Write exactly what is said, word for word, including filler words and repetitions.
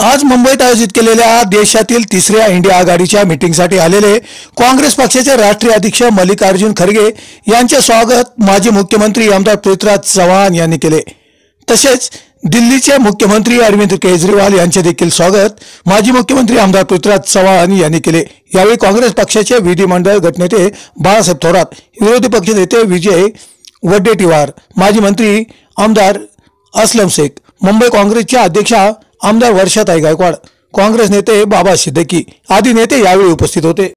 आज मुंबईत आयोजित केलेल्या देशातील तिसऱ्या इंडिया आघाडीच्या मीटिंगसाठी आलेले काँग्रेस पक्षाचे राष्ट्रीय अध्यक्ष मल्लिकार्जुन खरगे यांचे स्वागत माजी मुख्यमंत्री आमदार पृथ्वीराज चव्हाण यांनी केले। तसेच दिल्लीचे मुख्यमंत्री अरविंद केजरीवाल यांचे देखील स्वागत माजी मुख्यमंत्री आमदार पृथ्वीराज चव्हाण यांनी केले। यावेळी काँग्रेस पक्षाचे विधिमंडळ गटनेते बाळासाहेब थोरात, विरोधी पक्षनेते विजय वडेट्टीवार, माजी मंत्री आमदार असलम शेख, मुंबई काँग्रेसच्या अध्यक्षा आमदार वर्षाताई गायकवाड, काँग्रेस नेते बाबा सिद्दीकी आदी नेते यावेळी उपस्थित होते।